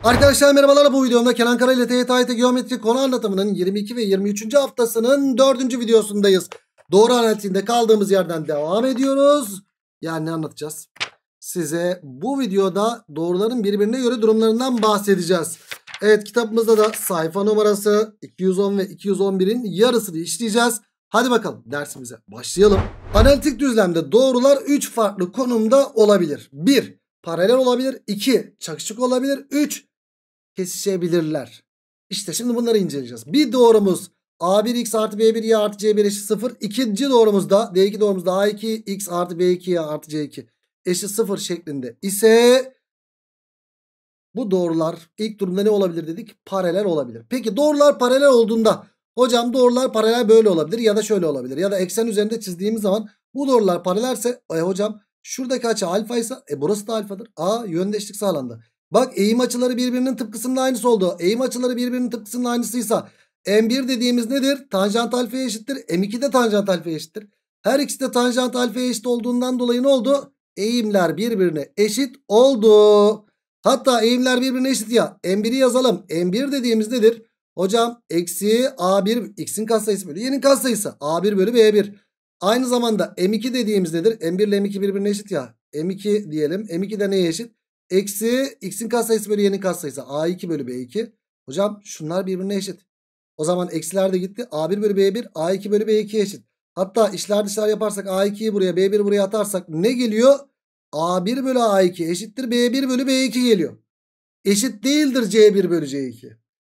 Arkadaşlar merhabalar, bu videomda Kenan Kara ile TYT Geometri konu anlatımının 22 ve 23. haftasının 4. videosundayız. Doğru analitiğinde kaldığımız yerden devam ediyoruz. Yani ne anlatacağız? Size bu videoda doğruların birbirine göre durumlarından bahsedeceğiz. Evet, kitabımızda da sayfa numarası 210 ve 211'in yarısını işleyeceğiz. Hadi bakalım dersimize başlayalım. Analitik düzlemde doğrular 3 farklı konumda olabilir. 1. Paralel olabilir. 2. Çakışık olabilir. 3. Kesişebilirler. İşte şimdi bunları inceleyeceğiz. Bir doğrumuz A1x artı B1y artı C1 eşit 0. İkinci doğrumuzda D2 doğrumuzda A2x artı B2y artı C2 eşit 0 şeklinde ise bu doğrular ilk durumda ne olabilir dedik? Paralel olabilir. Peki doğrular paralel olduğunda hocam doğrular paralel böyle olabilir ya da şöyle olabilir. Ya da eksen üzerinde çizdiğimiz zaman bu doğrular paralelse hocam şuradaki açı alfa ise burası da alfadır. Yöndeşlik sağlandı. Bak eğim açıları birbirinin tıpkısının aynısı oldu. Eğim açıları birbirinin tıpkısının aynısıysa M1 dediğimiz nedir? Tanjant alfaya eşittir. M2 de tanjant alfaya eşittir. Her ikisi de tanjant alfaya eşit olduğundan dolayı ne oldu? Eğimler birbirine eşit oldu. Hatta eğimler birbirine eşit ya. M1'i yazalım. M1 dediğimiz nedir? Hocam eksi A1 x'in katsayısı bölü y'nin katsayısı. A1 bölü B1. Aynı zamanda M2 dediğimiz nedir? M1 ile M2 birbirine eşit ya. M2 diyelim. M2 de neye eşit? Eksi x'in katsayısı bölü y'nin katsayısı. A2 bölü B2. Hocam şunlar birbirine eşit. O zaman eksiler de gitti. A1 bölü B1 A2 bölü B2'ye eşit. Hatta içler dışlar yaparsak A2'yi buraya B1 buraya atarsak ne geliyor? A1 bölü A2 eşittir B1 bölü B2 geliyor. Eşit değildir C1 bölü C2.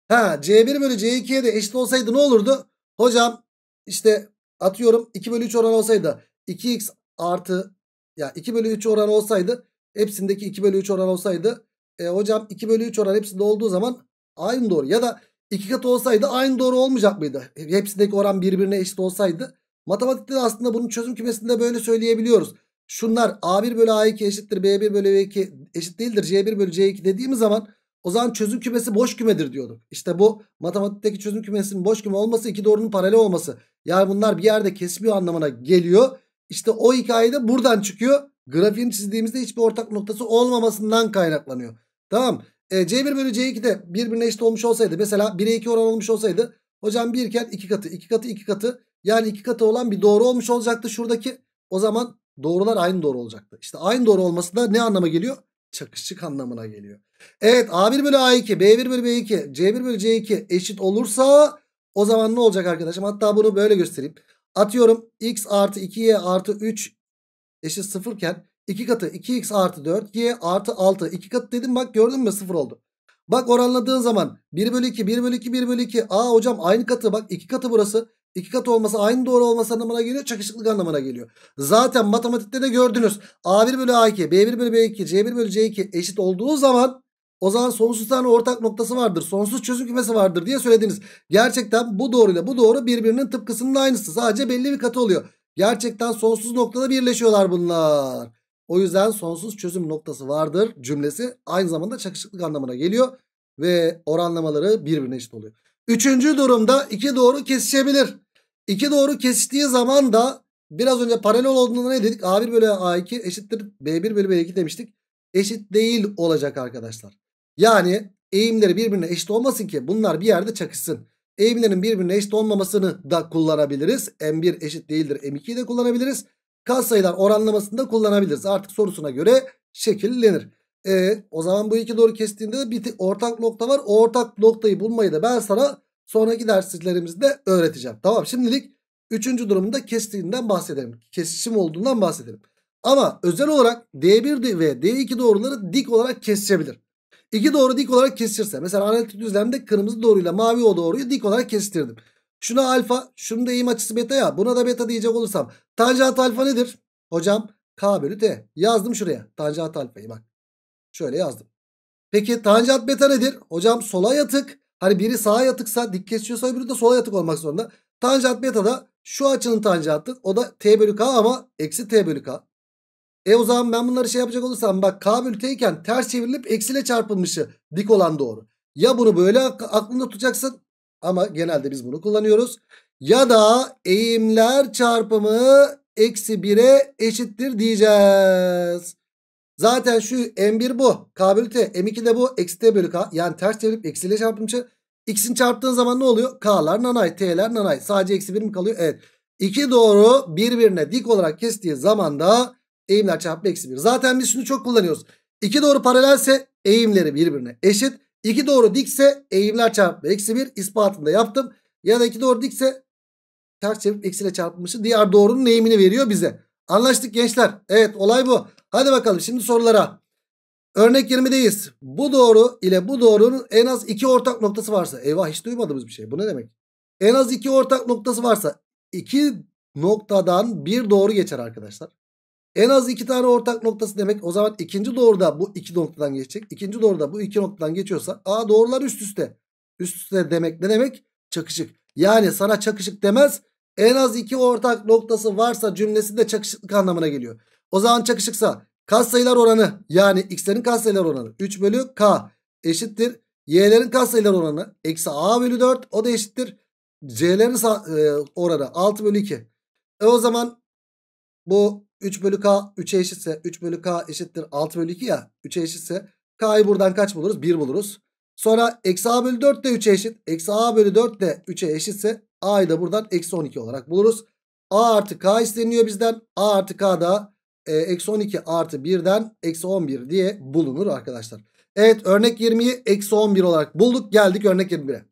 C1 bölü C2'ye de eşit olsaydı ne olurdu? Hocam işte atıyorum 2 bölü 3 oran olsaydı 2x artı 2 bölü 3 oran olsaydı hepsindeki 2 bölü 3 oran olsaydı hocam 2 bölü 3 oran hepsinde olduğu zaman aynı doğru. Ya da 2 katı olsaydı aynı doğru olmayacak mıydı? Hepsindeki oran birbirine eşit olsaydı. Matematikte de aslında bunun çözüm kümesinde böyle söyleyebiliyoruz. Şunlar A1 bölü A2 eşittir B1 bölü B2 eşit değildir C1 bölü C2 dediğimiz zaman o zaman çözüm kümesi boş kümedir diyorduk. İşte bu matematikteki çözüm kümesinin boş küme olması iki doğrunun paralel olması. Yani bunlar bir yerde kesmiyor anlamına geliyor. İşte o hikaye de buradan çıkıyor. Grafiğini çizdiğimizde hiçbir ortak noktası olmamasından kaynaklanıyor. Tamam. C1 bölü C2 de birbirine eşit olmuş olsaydı, mesela 1'e 2 oran olmuş olsaydı hocam 1 iken 2 katı 2 katı 2 katı yani 2 katı olan bir doğru olmuş olacaktı şuradaki. O zaman doğrular aynı doğru olacaktı. İşte aynı doğru olması da ne anlama geliyor? Çakışık anlamına geliyor. Evet, A1 bölü A2 B1 bölü B2 C1 bölü C2 eşit olursa o zaman ne olacak arkadaşım? Hatta bunu böyle göstereyim. Atıyorum x artı 2y artı 3 eşit 0 iken 2 katı 2x artı 4 y artı 6 2 katı dedim, bak gördün mü 0 oldu. Bak oranladığın zaman 1 bölü 2 1 bölü 2 1 bölü 2 hocam aynı katı, bak 2 katı burası. 2 katı olması aynı doğru olması anlamına geliyor. Çakışıklık anlamına geliyor. Zaten matematikte de gördünüz. A1 bölü A2 B1 bölü B2 C1 bölü C2 eşit olduğu zaman o zaman sonsuz tane ortak noktası vardır. Sonsuz çözüm kümesi vardır diye söylediniz. Gerçekten bu doğruyla bu doğru birbirinin tıpkısının aynısı. Sadece belli bir katı oluyor. Gerçekten sonsuz noktada birleşiyorlar bunlar. O yüzden sonsuz çözüm noktası vardır cümlesi aynı zamanda çakışıklık anlamına geliyor. Ve oranlamaları birbirine eşit oluyor. Üçüncü durumda iki doğru kesişebilir. İki doğru kesiştiği zaman da biraz önce paralel olduğunda ne dedik? A1 bölü A2 eşittir B1 bölü B2 demiştik. Eşit değil olacak arkadaşlar. Yani eğimleri birbirine eşit olmasın ki bunlar bir yerde çakışsın. Eğimlerin birbirine eşit olmamasını da kullanabiliriz. M1 eşit değildir M2'yi de kullanabiliriz. Katsayılar oranlamasını da kullanabiliriz. Artık sorusuna göre şekillenir. O zaman bu iki doğru kestiğinde de bir ortak nokta var. O ortak noktayı bulmayı da ben sana sonraki derslerimizde öğreteceğim. Tamam, şimdilik üçüncü durumda kestiğinden bahsedelim. Kesişim olduğundan bahsedelim. Ama özel olarak D1 ve D2 doğruları dik olarak kesişebilir. İki doğru dik olarak kesişirse, mesela analitik düzlemde kırmızı doğruyla mavi o doğruyu dik olarak kestirdim. Şuna alfa, şunun da eğim açısı beta ya. Buna da beta diyecek olursam tanjant alfa nedir? Hocam K bölü T. Yazdım şuraya tanjant alfayı, bak. Şöyle yazdım. Peki tanjant beta nedir? Hocam sola yatık. Hani biri sağa yatıksa, dik kesiyorsa öbürü de sola yatık olmak zorunda. Tanjant beta da şu açının tanjantı. O da T bölü K ama eksi T bölü K. O zaman ben bunları şey yapacak olursam, bak K bölü T iken ters çevrilip eksiyle çarpılmışı dik olan doğru. Ya bunu böyle aklında tutacaksın ama genelde biz bunu kullanıyoruz. Ya da eğimler çarpımı eksi 1'e eşittir diyeceğiz. Zaten şu M1 bu. K bölü T. M2 de bu. Eksi T bölü K. Yani ters çevirip eksiyle çarpımcı. İkisini çarptığın zaman ne oluyor? K'lar nanay. T'ler nanay. Sadece eksi 1 mi kalıyor? Evet. İki doğru birbirine dik olarak kestiği zaman da eğimler çarpı eksi 1. Zaten biz şunu çok kullanıyoruz. İki doğru paralelse eğimleri birbirine eşit. İki doğru dikse eğimler çarpı eksi 1. İspatını da yaptım. Ya da iki doğru dikse ters çevirip eksiyle çarpılmışı diğer doğrunun eğimini veriyor bize. Anlaştık gençler. Evet, olay bu. Hadi bakalım şimdi sorulara. Örnek 20'deyiz. Bu doğru ile bu doğrunun en az iki ortak noktası varsa. Eyvah, hiç duymadığımız bir şey. Bu ne demek? En az iki ortak noktası varsa iki noktadan bir doğru geçer arkadaşlar. En az iki tane ortak noktası demek. O zaman ikinci doğruda bu iki noktadan geçecek. İkinci doğruda bu iki noktadan geçiyorsa doğrular üst üste. Üst üste demek ne demek? Çakışık. Yani sana çakışık demez. En az iki ortak noktası varsa cümlesi de çakışıklık anlamına geliyor. O zaman çakışıksa katsayılar oranı, yani x'lerin katsayılar oranı 3 bölü k eşittir. Y'lerin katsayılar oranı eksi a bölü 4, o da eşittir. C'lerin oranı 6 bölü 2. O zaman bu 3 bölü k 3'e eşitse 3 bölü k eşittir 6 bölü 2 ya. 3'e eşitse k'yı buradan kaç buluruz? 1 buluruz. Sonra eksi a bölü 4 de 3'e eşit. Eksi a bölü 4 de 3'e eşitse a'yı da buradan eksi 12 olarak buluruz. A artı k isteniyor bizden. A artı k da eksi 12 artı 1'den eksi 11 diye bulunur arkadaşlar. Evet, örnek 20'yi eksi 11 olarak bulduk. Geldik örnek 21'e.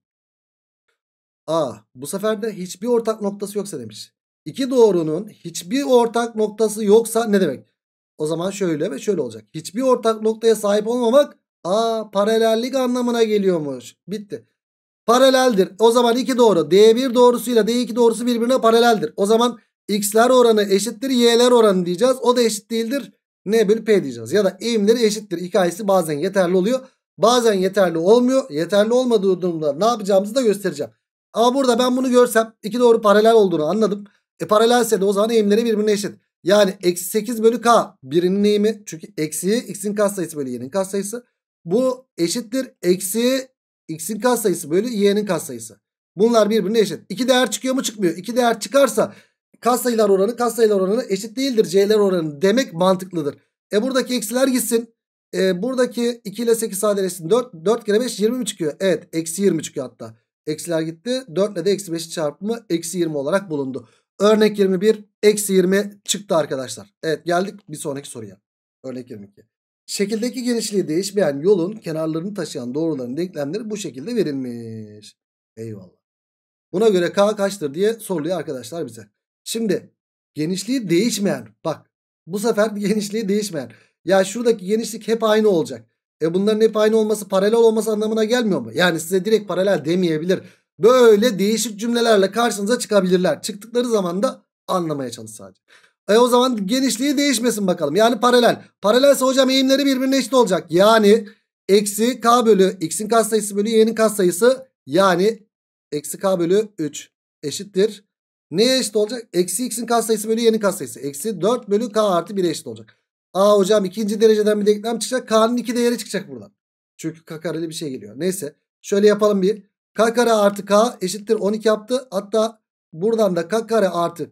Bu sefer de hiçbir ortak noktası yoksa demiş. İki doğrunun hiçbir ortak noktası yoksa ne demek? O zaman şöyle ve şöyle olacak. Hiçbir ortak noktaya sahip olmamak paralellik anlamına geliyormuş. Bitti. Paraleldir. O zaman iki doğru. D1 doğrusuyla D2 doğrusu birbirine paraleldir. O zaman x'ler oranı eşittir y'ler oranı diyeceğiz. O da eşit değildir. N bölü P diyeceğiz. Ya da eğimleri eşittir. Hikayesi bazen yeterli oluyor. Bazen yeterli olmuyor. Yeterli olmadığı durumda ne yapacağımızı da göstereceğim. Ama burada ben bunu görsem iki doğru paralel olduğunu anladım. Paralelse de o zaman eğimleri birbirine eşit. Yani eksi 8 bölü k birinin eğimi. Çünkü eksiği x'in katsayısı bölü y'nin katsayısı. Bu eşittir. Eksi x'in katsayısı bölü y'nin katsayısı. Bunlar birbirine eşit. İki değer çıkıyor mu? Çıkmıyor. İki değer çıkarsa katsayılar oranı eşit değildir. C'ler oranı demek mantıklıdır. Buradaki eksiler gitsin. Buradaki 2 ile 8 sadeleşsin. 4 kere 5 20 mi çıkıyor? Evet, eksi 20 çıkıyor hatta. Eksiler gitti. 4 ile de eksi 5 çarpımı eksi 20 olarak bulundu. Örnek 21 eksi 20 çıktı arkadaşlar. Evet, geldik bir sonraki soruya. Örnek 22. Şekildeki genişliği değişmeyen yolun kenarlarını taşıyan doğruların denklemleri bu şekilde verilmiş. Eyvallah. Buna göre k kaçtır diye soruluyor arkadaşlar bize. Şimdi genişliği değişmeyen, bak bu sefer genişliği değişmeyen. Ya şuradaki genişlik hep aynı olacak. Bunların hep aynı olması paralel olması anlamına gelmiyor mu? Yani size direkt paralel demeyebilir. Böyle değişik cümlelerle karşınıza çıkabilirler. Çıktıkları zaman da anlamaya çalış sadece. O zaman genişliği değişmesin bakalım. Yani paralel. Paralelse hocam eğimleri birbirine eşit olacak. Yani eksi k bölü x'in katsayısı bölü y'nin katsayısı, yani eksi k bölü 3 eşittir. Neye eşit olacak? Eksi x'in katsayısı bölü y'nin katsayısı. Eksi 4 bölü k artı 1'e eşit olacak. Hocam ikinci dereceden bir denklem çıkacak. K'nın 2 değeri çıkacak buradan. Çünkü k kareli bir şey geliyor. Neyse. Şöyle yapalım bir. K kare artı k eşittir 12 yaptı. Hatta buradan da k kare artı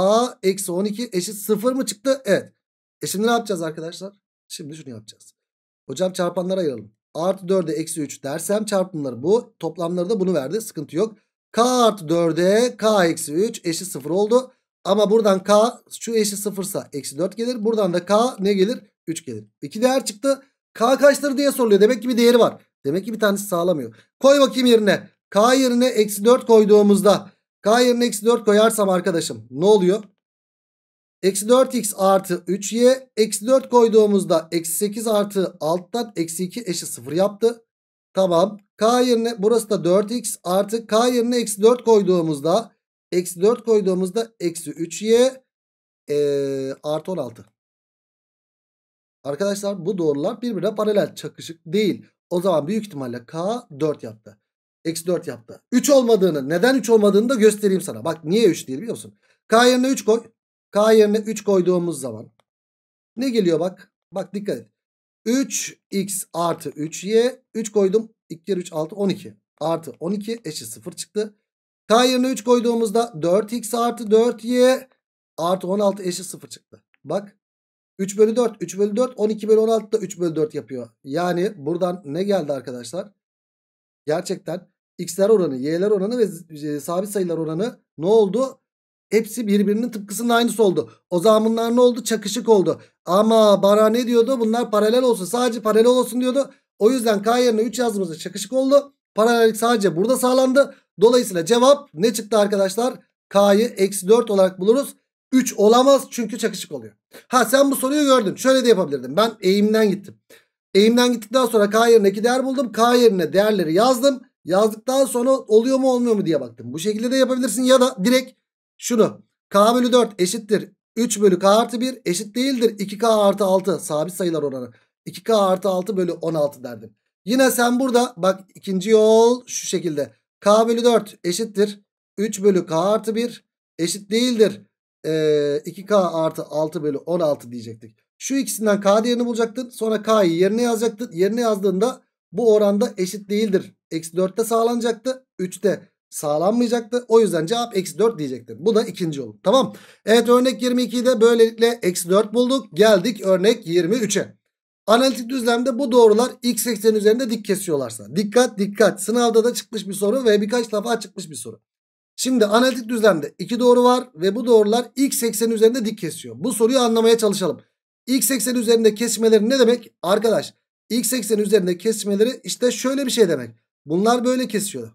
k eksi 12 eşit 0 mı çıktı? Evet. Şimdi ne yapacağız arkadaşlar? Şimdi şunu yapacağız. Hocam çarpanlara ayıralım. Artı 4'e eksi 3 dersem çarpımları bu. Toplamları da bunu verdi. Sıkıntı yok. K artı 4'e k eksi 3 eşit 0 oldu. Ama buradan k şu eşit 0 ise eksi 4 gelir. Buradan da k ne gelir? 3 gelir. İki değer çıktı. K kaçtır diye soruluyor. Demek ki bir değeri var. Demek ki bir tanesi sağlamıyor. Koy bakayım yerine. K yerine eksi 4 koyduğumuzda. K yerine eksi 4 koyarsam arkadaşım ne oluyor? Eksi 4x artı 3y. Eksi 4 koyduğumuzda eksi 8 artı alttan eksi 2 eşit 0 yaptı. Tamam. K yerine burası da 4x artı k yerine eksi 4 koyduğumuzda eksi 4 koyduğumuzda eksi 3y artı 16. Arkadaşlar bu doğrular birbirine paralel, çakışık değil. O zaman büyük ihtimalle k 4 yaptı. Eksi 4 yaptı. 3 olmadığını, neden 3 olmadığını da göstereyim sana. Bak niye 3 değil biliyor musun? K yerine 3 koy. K yerine 3 koyduğumuz zaman ne geliyor bak. Bak dikkat et. 3x artı 3y. 3 koydum. 2 kere 3 6 12. Artı 12 eşit 0 çıktı. K yerine 3 koyduğumuzda 4x artı 4y artı 16 eşit 0 çıktı. Bak 3 bölü 4. 3 bölü 4. 12 bölü 16 da 3 bölü 4 yapıyor. Yani buradan ne geldi arkadaşlar? Gerçekten x'ler oranı, y'ler oranı ve sabit sayılar oranı ne oldu? Hepsi birbirinin tıpkısının aynısı oldu. O zaman bunlar ne oldu? Çakışık oldu. Ama bana ne diyordu? Bunlar paralel olsun. Sadece paralel olsun diyordu. O yüzden k yerine 3 yazdığımızda çakışık oldu. Paralellik sadece burada sağlandı. Dolayısıyla cevap ne çıktı arkadaşlar? K'yı eksi 4 olarak buluruz. 3 olamaz çünkü çakışık oluyor. Ha, sen bu soruyu gördün. Şöyle de yapabilirdim. Ben eğimden gittim. Eğimden gittikten sonra k yerine 2 değer buldum. K yerine değerleri yazdım. Yazdıktan sonra oluyor mu olmuyor mu diye baktım. Bu şekilde de yapabilirsin ya da direkt şunu. K bölü 4 eşittir 3 bölü K artı 1 eşit değildir 2K artı 6 sabit sayılar oranı. 2K artı 6 bölü 16 derdim. Yine sen burada bak, ikinci yol şu şekilde. K bölü 4 eşittir 3 bölü K artı 1 eşit değildir 2K artı 6 bölü 16 diyecektik. Şu ikisinden K değerini bulacaktın. Sonra K'yı yerine yazacaktın. Yerine yazdığında bu oranda eşit değildir. Eksi 4'te sağlanacaktı. 3'te sağlanmayacaktı. O yüzden cevap eksi 4 diyecektir. Bu da ikinci yol. Tamam. Evet, örnek 22'yi de böylelikle eksi 4 bulduk. Geldik örnek 23'e. Analitik düzlemde bu doğrular x ekseni üzerinde dik kesiyorlarsa. Dikkat dikkat. Sınavda da çıkmış bir soru ve birkaç defa çıkmış bir soru. Şimdi analitik düzlemde iki doğru var ve bu doğrular x ekseni üzerinde dik kesiyor. Bu soruyu anlamaya çalışalım. X ekseni üzerinde kesmeleri ne demek? Arkadaş, x ekseni üzerinde kesmeleri işte şöyle bir şey demek. Bunlar böyle kesiyor.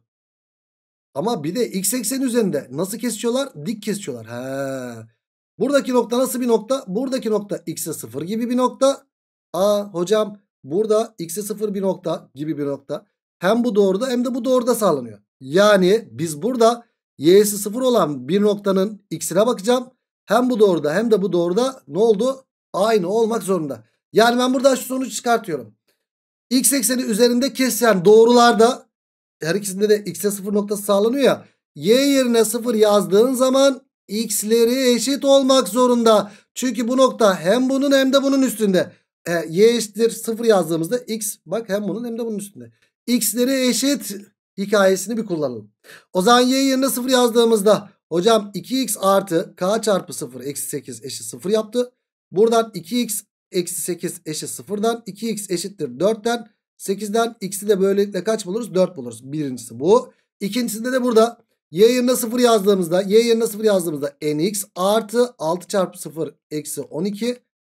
Ama bir de x ekseni üzerinde nasıl kesiyorlar? Dik kesiyorlar. He. Buradaki nokta nasıl bir nokta? Buradaki nokta x'e 0 gibi bir nokta. Aa hocam, burada x'e 0 bir nokta gibi bir nokta. Hem bu doğruda hem de bu doğruda sağlanıyor. Yani biz burada y'si 0 olan bir noktanın x'ine bakacağım. Hem bu doğruda hem de bu doğruda ne oldu? Aynı olmak zorunda. Yani ben buradan şu sonucu çıkartıyorum. X ekseni üzerinde kesen doğrularda her ikisinde de x'e 0 noktası sağlanıyor ya. Y yerine 0 yazdığın zaman x'leri eşit olmak zorunda. Çünkü bu nokta hem bunun hem de bunun üstünde. Y eşittir 0 yazdığımızda x, bak, hem bunun hem de bunun üstünde. X'leri eşit hikayesini bir kullanalım. O zaman y yerine 0 yazdığımızda hocam 2x artı k çarpı 0 eksi 8 eşit 0 yaptı. Buradan 2x eksi 8 eşit 0'dan 2x eşittir 4'ten 8'den x'i de böylelikle kaç buluruz? 4 buluruz. Birincisi bu. İkincisinde de burada y yerine 0 yazdığımızda nx artı 6 çarpı 0 eksi 12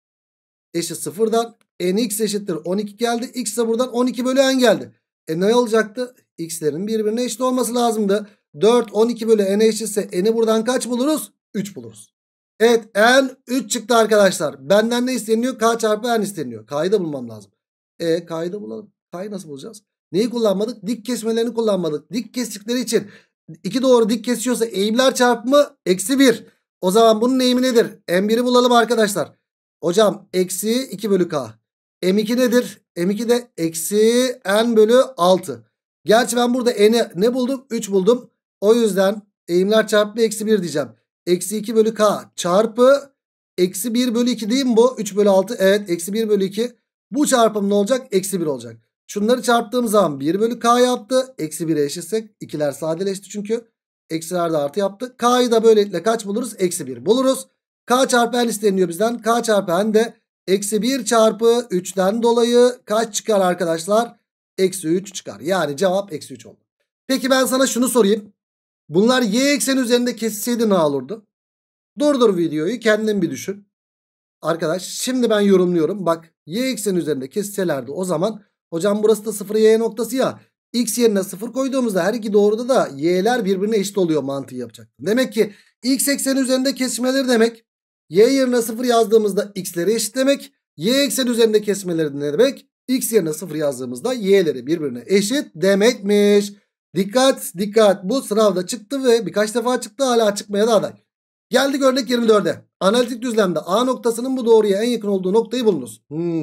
eşit 0'dan nx eşittir 12 geldi. X de buradan 12 bölü n geldi. Ne olacaktı? X'lerin birbirine eşit olması lazımdı. 4 12 bölü n eşitse n'i buradan kaç buluruz? 3 buluruz. Evet, n 3 çıktı arkadaşlar. Benden ne isteniyor? K çarpı n isteniyor. K'yı da bulmam lazım. K'yı da bulalım. K'yı nasıl bulacağız? Neyi kullanmadık? Dik kesmelerini kullanmadık. Dik kestikleri için iki doğru dik kesiyorsa eğimler çarpımı eksi 1. O zaman bunun eğimi nedir? M1'i bulalım arkadaşlar. Hocam eksi 2 bölü K. M2 nedir? M2 de eksi n bölü 6. Gerçi ben burada n'i ne buldum? 3 buldum. O yüzden eğimler çarpımı eksi 1 diyeceğim. Eksi 2 bölü K çarpı eksi 1 bölü 2 değil mi bu? 3 bölü 6. Evet, eksi 1 bölü 2. Bu çarpım ne olacak? Eksi 1 olacak. Şunları çarptığım zaman 1 bölü K yaptı. Eksi 1'e eşitsek ikiler sadeleşti çünkü. Eksiler de artı yaptı. K'yı da böylelikle kaç buluruz? Eksi 1 buluruz. K çarpı n isteniyor bizden. K çarpı n de eksi 1 çarpı 3'ten dolayı kaç çıkar arkadaşlar? Eksi 3 çıkar. Yani cevap eksi 3 oldu. Peki ben sana şunu sorayım. Bunlar y ekseni üzerinde kesilseydi ne olurdu? Durdur videoyu, kendin bir düşün. Arkadaş, şimdi ben yorumluyorum. Bak, y ekseni üzerinde kesselerdi o zaman hocam burası da 0 y noktası ya. X yerine 0 koyduğumuzda her iki doğruda da y'ler birbirine eşit oluyor mantığı yapacak. Demek ki x ekseni üzerinde kesmeleri demek. Y yerine 0 yazdığımızda x'leri eşit demek. Y ekseni üzerinde kesmeleri ne demek? X yerine 0 yazdığımızda y'leri birbirine eşit demekmiş. Dikkat dikkat, bu sınavda çıktı ve birkaç defa çıktı, hala çıkmaya da aday. Geldik örnek 24'e. Analitik düzlemde A noktasının bu doğruya en yakın olduğu noktayı bulunuz.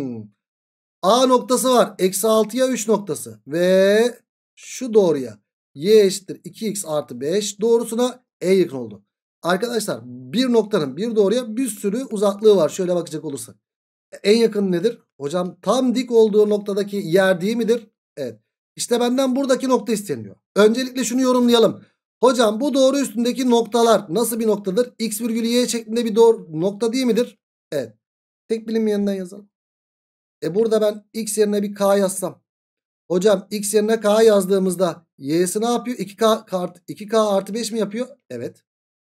A noktası var. Eksi 6'ya 3 noktası. Ve şu doğruya y eşittir 2x artı 5 doğrusuna en yakın oldu. Arkadaşlar, bir noktanın bir doğruya bir sürü uzaklığı var. Şöyle bakacak olursak. En yakın nedir? Hocam tam dik olduğu noktadaki yer değil midir? Evet. İşte benden buradaki nokta isteniyor. Öncelikle şunu yorumlayalım. Hocam bu doğru üstündeki noktalar nasıl bir noktadır? X virgül y şeklinde bir doğru nokta değil midir? Evet. Tek bilinmeyeninden yazalım. Burada ben x yerine bir k yazsam. Hocam x yerine k yazdığımızda y'si ne yapıyor? 2k artı 5 mi yapıyor? Evet.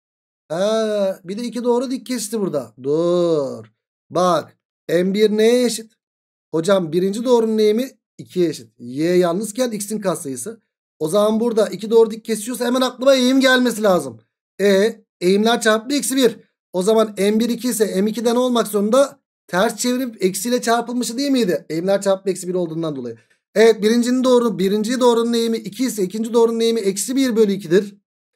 Bir de 2 doğru dik kesiti burada. Dur. Bak. M1 neye eşit? Hocam birinci doğrunun eğimi 2'ye eşit. Y yalnızken x'in katsayısı. O zaman burada 2 doğru dik kesiyorsa hemen aklıma eğim gelmesi lazım. Eğimler çarpımı eksi 1. O zaman M1 2 ise M2'den olmak zorunda ters çevirip eksiyle çarpılmışı değil miydi? Eğimler çarpımı eksi 1 olduğundan dolayı. Evet, birinci doğrunun eğimi 2 ise ikinci doğrunun eğimi eksi 1 bölü 2'dir.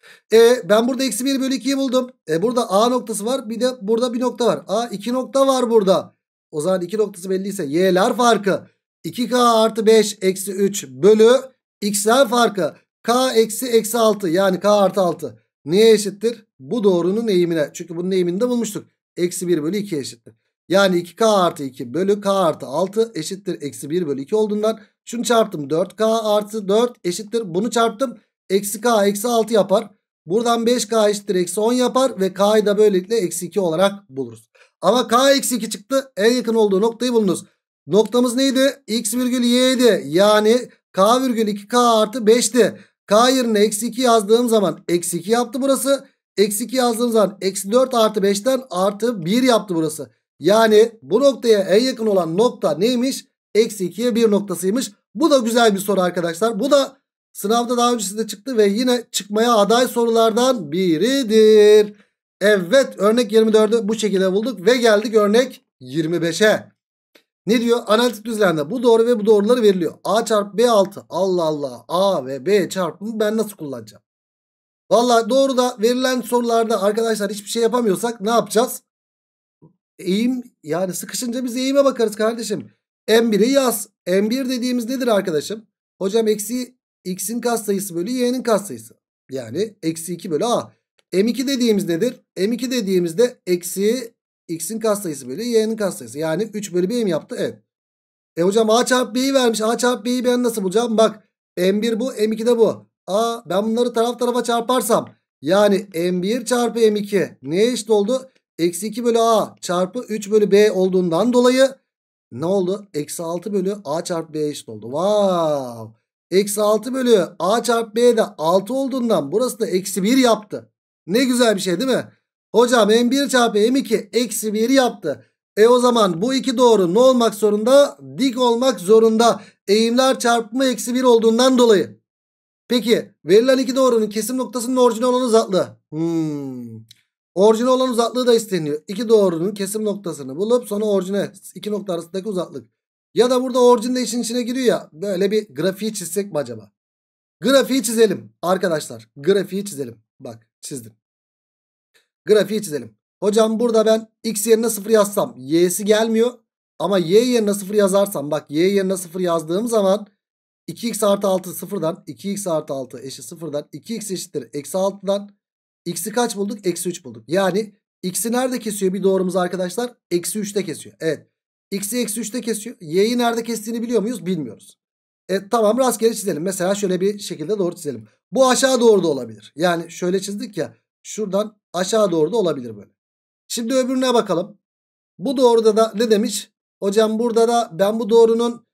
Ben burada eksi 1 bölü 2'yi buldum. Burada A noktası var. Bir de burada bir nokta var. 2 nokta var burada. O zaman 2 noktası belliyse y'ler farkı 2k artı 5 eksi 3 bölü x'ler farkı k eksi 6 yani k artı 6. Neye eşittir? Bu doğrunun eğimine. Çünkü bunun eğimini de bulmuştuk. Eksi 1 bölü 2'ye eşittir. Yani 2k artı 2 bölü k artı 6 eşittir eksi 1 bölü 2 olduğundan şunu çarptım 4k artı 4 eşittir. Bunu çarptım eksi k eksi 6 yapar. Buradan 5k eşittir eksi 10 yapar ve k'yı da böylelikle eksi 2 olarak buluruz. Ama k eksi 2 çıktı. En yakın olduğu noktayı bulunuz. Noktamız neydi? X virgül y'ydi. Yani k virgül 2k artı 5'ti. K yerine eksi 2 yazdığım zaman eksi 2 yaptı burası. Eksi 2 yazdığım zaman eksi 4 artı 5'ten artı 1 yaptı burası. Yani bu noktaya en yakın olan nokta neymiş? Eksi 2'ye 1 noktasıymış. Bu da güzel bir soru arkadaşlar. Bu da sınavda daha öncesinde çıktı ve yine çıkmaya aday sorulardan biridir. Evet, örnek 24'ü bu şekilde bulduk ve geldik örnek 25'e. Ne diyor? Analitik düzlemde bu doğru ve bu doğruları veriliyor. A çarpı B 6. Allah Allah. A ve B çarpımı ben nasıl kullanacağım? Valla doğru da verilen sorularda arkadaşlar hiçbir şey yapamıyorsak ne yapacağız? Eğim, yani sıkışınca biz eğime bakarız kardeşim. M1'i yaz. M1 dediğimiz nedir arkadaşım? Hocam eksi x'in katsayısı bölü y'nin katsayısı. Yani eksi 2 bölü a. M2 dediğimiz nedir? M2 dediğimizde eksi x'in katsayısı bölü y'nin katsayısı. Yani 3 bölü b'yi mi yaptı? Evet. Hocam a çarpı b'yi vermiş. A çarpı b'yi ben nasıl bulacağım? Bak, M1 bu, M2 de bu. Ben bunları taraf tarafa çarparsam yani M1 çarpı M2 neye eşit oldu? Eksi 2 bölü a çarpı 3 bölü b olduğundan dolayı ne oldu? Eksi 6 bölü a çarpı b eşit oldu. Wow. Eksi 6 bölü a çarpı b de 6 olduğundan burası da eksi 1 yaptı. Ne güzel bir şey değil mi? Hocam M1 çarpı M2 eksi 1 yaptı. O zaman bu iki doğru ne olmak zorunda? Dik olmak zorunda. Eğimler çarpımı eksi 1 olduğundan dolayı. Peki verilen iki doğrunun kesim noktasının orijinal olan uzaklığı. Orijinal olan uzaklığı da isteniyor. İki doğrunun kesim noktasını bulup sonra orijine iki nokta arasındaki uzaklık. Ya da burada orijin de işin içine giriyor ya. Böyle bir grafiği çizsek mi acaba? Grafiği çizelim arkadaşlar. Grafiği çizelim. Bak çizdim. Grafiği çizelim. Hocam burada ben x yerine 0 yazsam y'si gelmiyor. Ama y yerine 0 yazarsam, bak y yerine 0 yazdığım zaman 2x artı 6 sıfırdan 2x artı 6 eşit sıfırdan 2x eşittir eksi 6'dan x'i kaç bulduk? Eksi 3 bulduk. Yani x'i nerede kesiyor bir doğrumuz arkadaşlar? Eksi 3'te kesiyor. Evet. X'i eksi 3'te kesiyor. Y'yi nerede kestiğini biliyor muyuz? Bilmiyoruz. Tamam, rastgele çizelim. Mesela şöyle bir şekilde doğru çizelim. Bu aşağı doğru da olabilir. Yani şöyle çizdik ya. Şuradan aşağı doğru da olabilir böyle. Şimdi öbürüne bakalım. Bu doğruda da ne demiş? Hocam burada da ben bu doğrunun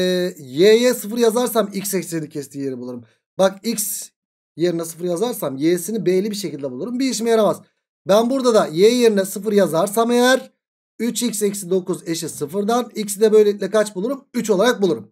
y'ye 0 yazarsam x eksenini kestiği yeri bulurum. Bak x yerine 0 yazarsam y'sini b'li bir şekilde bulurum. Bir işime yaramaz. Ben burada da y yerine 0 yazarsam eğer 3x eksi 9 eşit 0'dan x'i de böylelikle kaç bulurum? 3 olarak bulurum.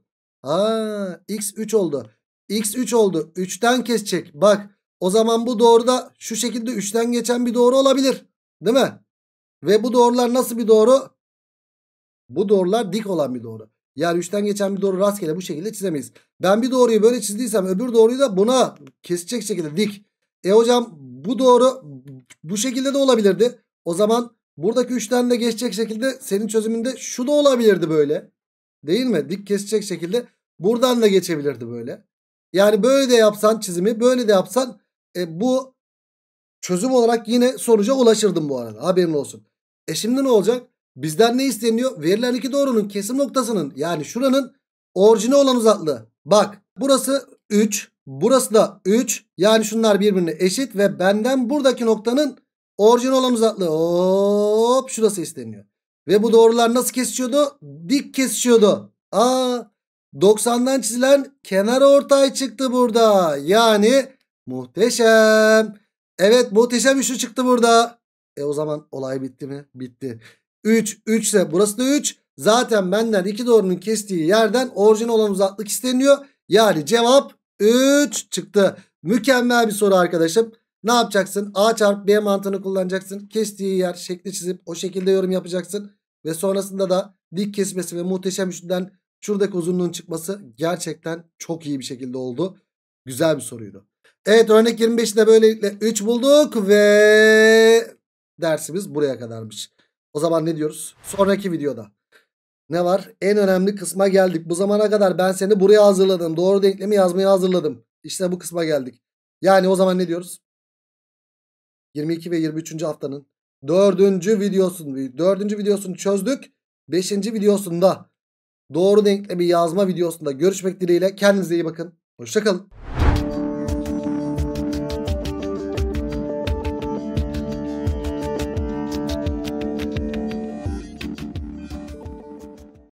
X 3 oldu. X 3 oldu. 3'ten kesecek. Bak o zaman bu doğru da şu şekilde 3'ten geçen bir doğru olabilir. Değil mi? Ve bu doğrular nasıl bir doğru? Bu doğrular dik olan bir doğru. Yani 3'ten geçen bir doğru rastgele bu şekilde çizemeyiz. Ben bir doğruyu böyle çizdiysem öbür doğruyu da buna kesecek şekilde dik. Hocam bu doğru bu şekilde de olabilirdi. O zaman buradaki 3'ten de geçecek şekilde senin çözümünde şu da olabilirdi böyle. Değil mi? Dik kesecek şekilde buradan da geçebilirdi böyle. Yani böyle de yapsan çizimi, böyle de yapsan bu çözüm olarak yine sonuca ulaşırdım bu arada. Haberin olsun. Şimdi ne olacak? Bizden ne isteniyor? Verilen iki doğrunun kesim noktasının, yani şuranın orijine olan uzaklığı. Bak burası 3. Burası da 3. Yani şunlar birbirine eşit ve benden buradaki noktanın orijine olan uzaklığı. Hop, şurası isteniyor. Ve bu doğrular nasıl kesişiyordu? Dik kesişiyordu. 90'dan çizilen kenarortay çıktı burada. Yani muhteşem. Evet, muhteşem üçlü çıktı burada. O zaman olay bitti mi? Bitti. 3 ise burası da 3. Zaten benden iki doğrunun kestiği yerden orijin olan uzaklık isteniyor. Yani cevap 3 çıktı. Mükemmel bir soru arkadaşım. Ne yapacaksın? A çarpı B mantığını kullanacaksın. Kestiği yer şekli çizip o şekilde yorum yapacaksın. Ve sonrasında da dik kesmesi ve muhteşem üçlüden şuradaki uzunluğun çıkması gerçekten çok iyi bir şekilde oldu. Güzel bir soruydu. Evet, örnek 25'de böylelikle 3 bulduk ve dersimiz buraya kadarmış. O zaman ne diyoruz? Sonraki videoda ne var? En önemli kısma geldik. Bu zamana kadar ben seni buraya hazırladım. Doğru denklemi yazmaya hazırladım. İşte bu kısma geldik. Yani o zaman ne diyoruz? 22 ve 23. haftanın 4. videosunu çözdük. 5. videosunda doğru denklemi yazma videosunda görüşmek dileğiyle. Kendinize iyi bakın. Hoşça kalın.